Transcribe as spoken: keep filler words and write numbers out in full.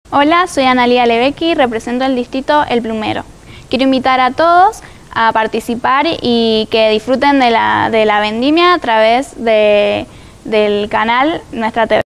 Hola, soy Analía Lebecki, represento el distrito El Plumero. Quiero invitar a todos a participar y que disfruten de la, de la vendimia a través de, del canal Nuestra T V.